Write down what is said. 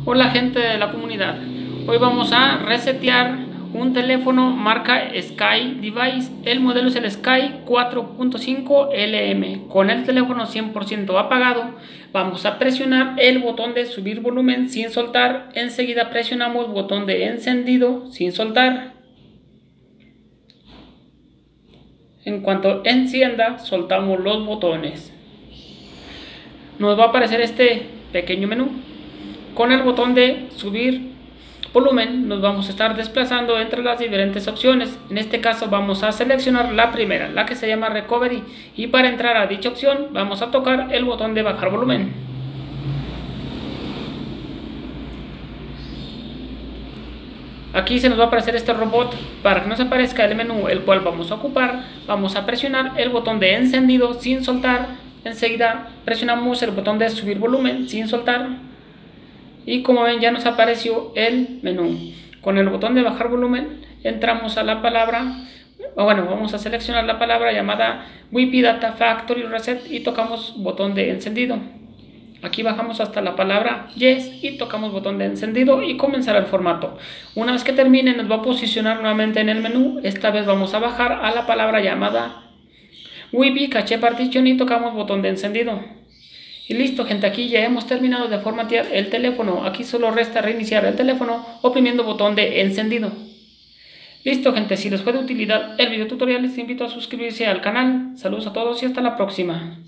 Hola gente de la comunidad, hoy vamos a resetear un teléfono marca Sky Device. El modelo es el Sky 4.5 LM. Con el teléfono 100% apagado, vamos a presionar el botón de subir volumen sin soltar. Enseguida presionamos botón de encendido sin soltar. En cuanto encienda, soltamos los botones. Nos va a aparecer este pequeño menú. Con el botón de subir volumen nos vamos a estar desplazando entre las diferentes opciones. En este caso vamos a seleccionar la primera, la que se llama Recovery, y para entrar a dicha opción vamos a tocar el botón de bajar volumen. Aquí se nos va a aparecer este robot. Para que nos aparezca el menú el cual vamos a ocupar, vamos a presionar el botón de encendido sin soltar. Enseguida presionamos el botón de subir volumen sin soltar. Y como ven, ya nos apareció el menú. Con el botón de bajar volumen entramos a la palabra, vamos a seleccionar la palabra llamada Wi-Fi Data Factory Reset y tocamos botón de encendido. Aquí bajamos hasta la palabra Yes y tocamos botón de encendido y comenzar el formato. Una vez que termine nos va a posicionar nuevamente en el menú. Esta vez vamos a bajar a la palabra llamada Wi-Fi Cache Partition y tocamos botón de encendido. Y listo gente, aquí ya hemos terminado de formatear el teléfono. Aquí solo resta reiniciar el teléfono oprimiendo botón de encendido. Listo gente, si les fue de utilidad el video tutorial les invito a suscribirse al canal. Saludos a todos y hasta la próxima.